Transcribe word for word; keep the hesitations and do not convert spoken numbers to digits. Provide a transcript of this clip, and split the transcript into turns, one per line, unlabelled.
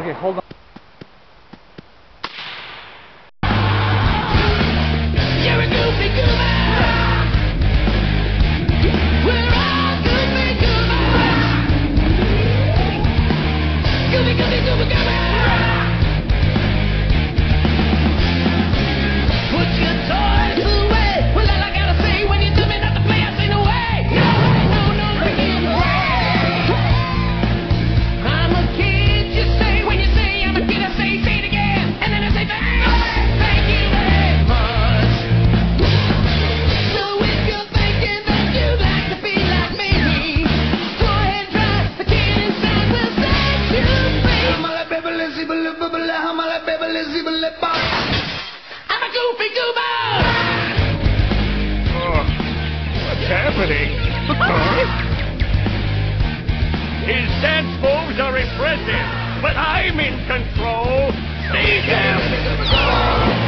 Okay, hold on.
You're a goofy goober. We're all goofy goobers. Goofy, goofy, goober, goober. Put your toys away. Well, all I gotta say when you tell me not to play, I say no way. No way, no, no, freaking way. I'm a kid, you say. When you say I'm a kid, I say, say it again. And then I say, thank, thank you very much. So if you're thinking that you'd like to be like me, go ahead, try. The kid inside will set you free. I'm a baby, lizzy, blah, blah, blah. I'm a baby, lizzy, blah, blah. I'm a goofy goober.
Oh, what's happening? Huh? His dance moves are impressive, but I'm in control. Seize him!